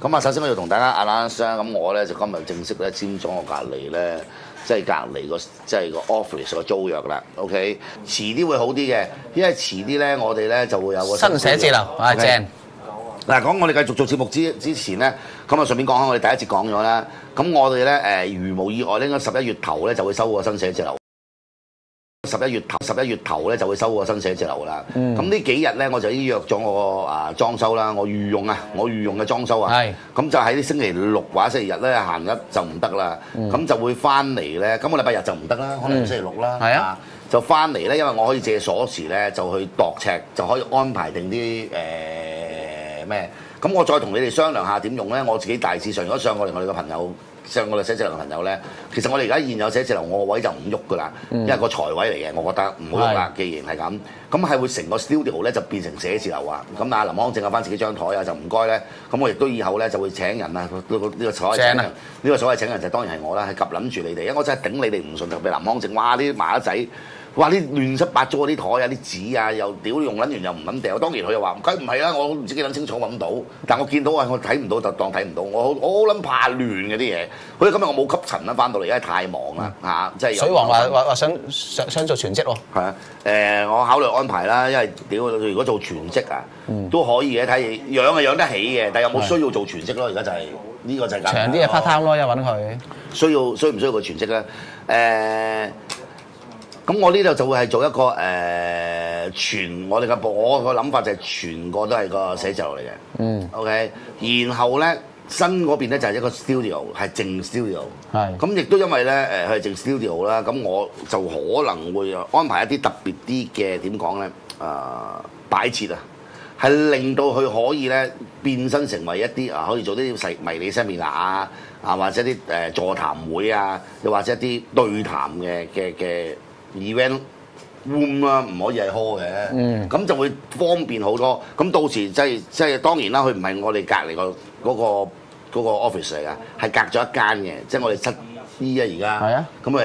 咁啊，首先我要同大家announce咁我咧就今日正式咧簽咗我隔離咧，即係隔離個即係個 office 個租約啦。OK， 遲啲會好啲嘅，因為遲啲咧我哋咧就會有個新寫字樓啊正。 嗱，講我哋繼續做節目之前咧，咁啊順便講下我哋第一節講咗啦。咁我哋咧如無意外咧，應該11月頭咧就會收個新寫字樓。11月頭咧就會收個新寫字樓啦。咁呢幾日咧我就已經約咗我個裝修啦，我御用嘅裝修啊。咁就喺啲星期六或者星期日咧行得就唔得啦。咁就會翻嚟咧，今個禮拜日就唔得啦，可能星期六啦。 係啊， 就翻嚟咧，因為我可以借鎖匙咧就去度尺，就可以安排定啲咩。咁我再同你哋商量下點用咧。我自己大致上如果上我哋嘅朋友。上我哋寫字樓嘅朋友咧，其實我哋而家現有寫字樓，我個位就唔喐噶啦，因為個財位嚟嘅，我覺得唔好喐啦。既然係咁，咁係會成個 studio 咧就變成寫字樓啊。咁啊，林康整下翻自己張台啊，就唔該咧。咁我亦都以後咧就會請人啊，呢個所謂請人，呢個所謂請人就當然係我啦，係及諗住你哋，因為我真係頂你哋唔順，特別林康整，哇啲麻甩仔。哇！啲亂七八糟啲台啊、啲紙啊，又屌用撚完又唔撚掉。當然佢又話：梗唔係啦，我唔知幾撚清楚揾到。但我見到啊，我睇唔到就當睇唔到。我好撚怕亂嘅啲嘢。好似今日我冇吸塵啦，翻到嚟因為太忙啦嚇，即係。水王話想做全職喎。 係啊，我考慮安排啦，因為屌如果做全職啊，都可以嘅，睇養係養得起嘅，但係有冇需要做全職咯？而家就係呢個就係長啲嘅 part time 咯，又揾佢。 需唔需要佢全職咧？咁我呢度就會係做一個我個諗法就係全個都係個寫字樓嚟嘅。OK， 然後咧新嗰邊咧就係一個 studio， 係淨 studio。咁亦都因為咧佢係淨 studio 啦，咁我就可能會安排一啲特別啲嘅點講咧擺設啊，係令到佢可以咧變身成為一啲可以做啲迷你 seminar 啊，或者啲座談會啊，又或者一啲對談嘅event room 啦，唔可以係 hall 嘅，咁就會方便好多。咁到時即係當然啦，佢唔係我哋隔離嗰個 office 嚟㗎，係隔咗一間嘅，即係我哋7E 啊而家。係啊。咁佢係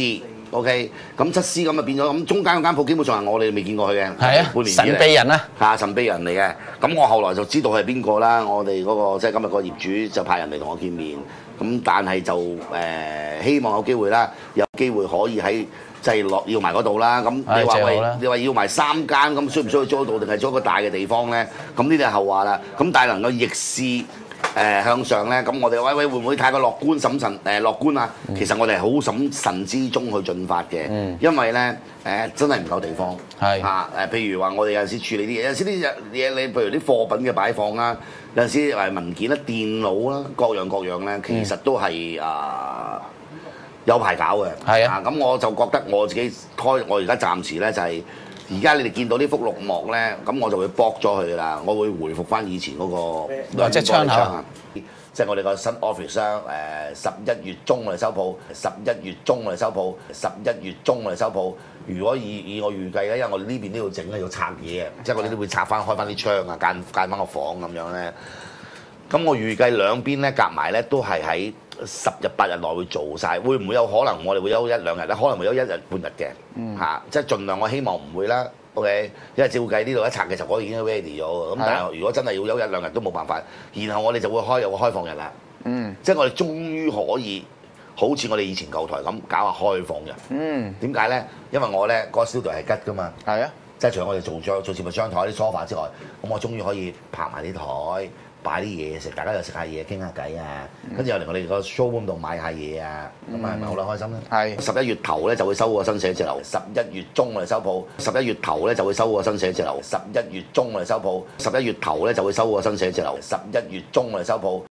7C，OK， 咁7C 咁就變咗，咁中間嗰間鋪基本上係我哋未見過佢嘅。係啊。半年神秘人啊。嚇，神秘人嚟嘅。咁我後來就知道係邊個啦。我哋嗰個即係今日個業主就派人嚟同我見面。咁但係就希望有機會啦，有機會可以喺。就係要埋嗰度啦，咁你話要埋3間，咁需唔需要租到定係租一個大嘅地方咧？咁呢啲係後話啦。咁但係能夠逆市向上咧，咁我哋會唔會太過樂觀啊？其實我哋係好審慎之中去進發嘅，因為咧真係唔夠地方。譬如話我哋有陣時處理啲嘢，有陣時啲嘢你譬如啲貨品嘅擺放啦，有陣時文件啦、電腦啦，各樣咧，其實都係有排搞嘅，咁我就覺得我自己我而家暫時咧就係而家你哋見到呢幅綠幕咧，咁我就會駁咗佢啦，我會回復翻以前嗰個即係窗口，即係我哋個新 office 啦。11月中我哋收鋪，11月中我哋收鋪，11月中我哋收鋪。如果以我預計咧，因為我哋呢邊都要整咧，要拆嘢嘅，即係我哋都會拆翻開翻啲窗啊，間翻個房咁樣咧。咁我預計兩邊咧夾埋咧都係喺10日8日內會做晒，會唔會有可能我哋會休1-2日咧？可能會休1日半日嘅，即係盡量我希望唔會啦。OK， 因為照計呢度一拆嘅時候我已經 ready 咗，咁但係如果真係要休1-2日都冇辦法，然後我哋就會有個開放日啦。即係我哋終於可以好似我哋以前舊台咁搞下開放日。點解咧？因為我咧嗰個 studio 係吉㗎嘛。係啊，即係除咗我哋做節目張台啲 sofa 之外，咁我終於可以拍埋啲台。擺啲嘢食，大家又食下嘢，傾下偈啊！跟住又嚟我哋個 showroom 度買下嘢啊！咁啊，係咪好啦？開心咧？係。11月頭咧就會收個新寫字樓，11月中我哋收鋪。11月頭咧就會收個新寫字樓，11月中我哋收鋪。11月頭咧就會收個新寫字樓，11月中我哋收鋪。